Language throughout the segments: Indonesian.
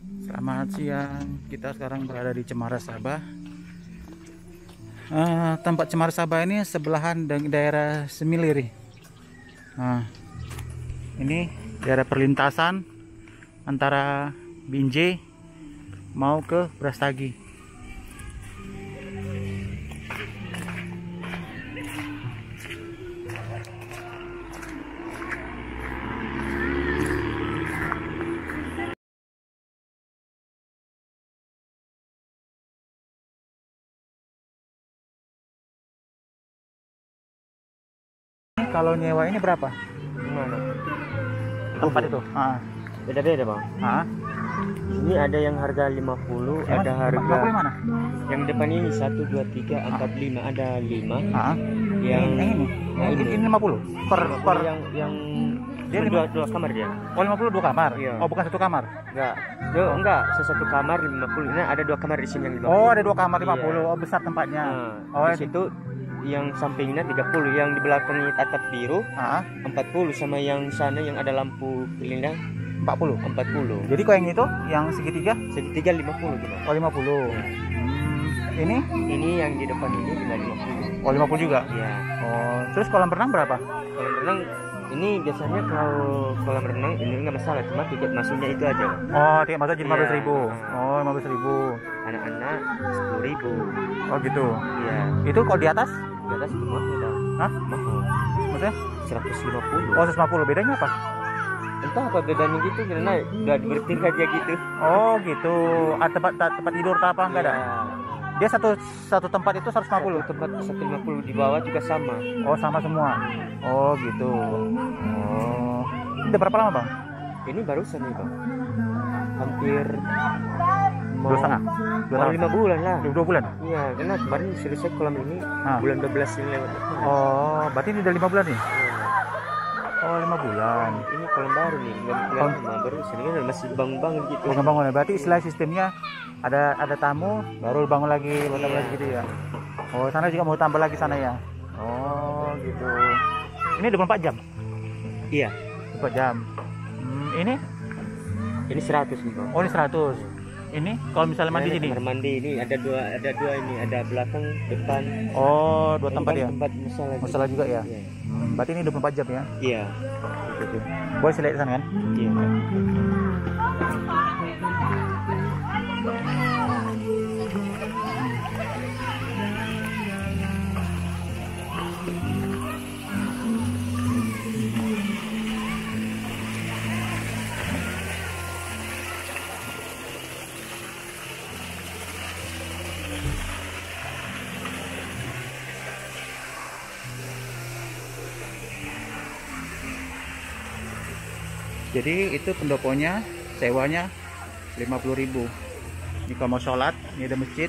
Selamat siang. Kita sekarang berada di Cemara Sabah. Tempat Cemara Sabah ini sebelahan dengan daerah Semiliri. Nah, ini daerah perlintasan antara Binjai mau ke Brastagi. Kalau nyewa ini berapa? Gimana? Tempat itu? Beda-beda bang. Ini ada yang harga 50, Ya, ada Mas, harga 50 mana? yang depan ini 1, 2, 3, 4, 5, ada 5. Yang ini. Nah, Ini 50 per yang dia dua kamar dia. Oh, 50 dua kamar. Iya. Oh, bukan satu kamar. Enggak, satu kamar 50. Ini ada 2 kamar di sini yang 50. Oh, ada 2 kamar 50. Iya. Oh, besar tempatnya. Oh, di situ yang sampingnya 30, yang di belakangnya atap biru 40, sama yang sana yang ada lampu pelindang 40. Jadi Jadi kok yang itu yang segitiga? segitiga 50 gitu. Oh, 50. Ini Yang di depan ini juga 50. oh 50 juga. Iya. Oh, terus kolam renang berapa? Kolam renang ini biasanya kalau kolam renang ini nggak masalah, cuma tiket masuknya itu aja. Oh, tiket masuk jadi 15.000. Iya. Oh, 15.000. Anak-anak 10.000. Oh, gitu. Iya. Itu kalau di atas? Di atas itu mahal dah. Hah? Mahal. Maksudnya? 150. Oh, 150. Bedanya apa? Entah apa bedanya gitu, karena udah bertingkat aja gitu. Oh, gitu. Ada tempat tidur tak apa enggak ada? Iya. Dia satu tempat itu 150. Tempat 150 di bawah juga sama. Oh, sama semua. Oh, gitu. Oh. Ini udah berapa lama, Bang? Ini barusan nih bang. Hampir 2,5. mau 5 bulan lah. 2 bulan. Iya, karena kemarin selesai kolam ini bulan 12 ini lewat. Oh, berarti ini udah 5 bulan nih? Iya. Oh, 5 bulan. Ini kolam baru nih, nggak lama, baru sini kan masih bangun-bangun gitu. Bangun-bangun. Berarti istilah sistemnya ada tamu baru bangun lagi, lagi gitu ya. Oh, sana juga mau tambah lagi sana ya. Oh, gitu. Ini 24 jam. Iya. 24 jam. Ini 100 nih bang. oh, ini 100. Ini kalau misalnya mandi sini. Kamar mandi ini ada dua ini, ada belakang, depan. Oh, 2 tempat ya. Tempat Masalah juga ya. Iya. Berarti ini 24 jam ya. Iya. Gitu. Boleh saya lihat sana kan? Iya. Jadi itu pendoponya sewanya 50.000. Ini kalau mau sholat, ini ada masjid.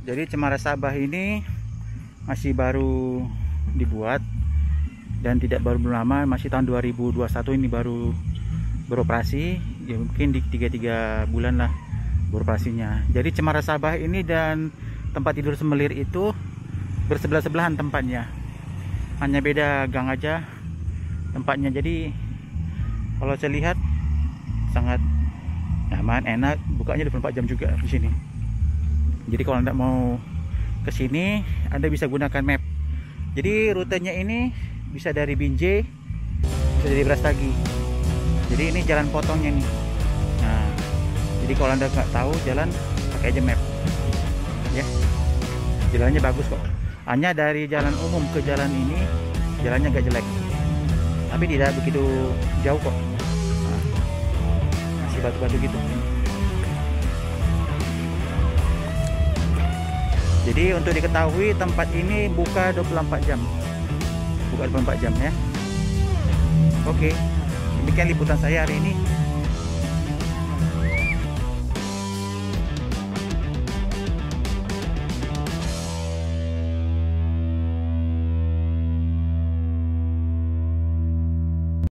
Jadi Cemara Sabah ini masih baru dibuat dan tidak baru lama, masih tahun 2021 ini baru beroperasi. Ya mungkin di 3 bulan lah beroperasinya. Jadi Cemara Sabah ini dan tempat tidur Semelir itu bersebelah-sebelahan tempatnya. Hanya beda gang aja tempatnya. Jadi kalau saya lihat sangat nyaman, enak, bukanya 24 jam juga di sini. Jadi kalau Anda mau ke sini, Anda bisa gunakan map. Jadi rutenya ini bisa dari Binjai, bisa dari Brastagi. Jadi ini jalan potongnya nih. Nah, jadi kalau Anda nggak tahu jalan, pakai aja map. Ya, jalannya bagus kok. Hanya dari jalan umum ke jalan ini, jalannya agak jelek. Tapi tidak begitu jauh kok. Nah, masih batu-batu gitu. Jadi untuk diketahui tempat ini buka 24 jam. Buka 24 jam ya. Oke. Demikian liputan saya hari ini.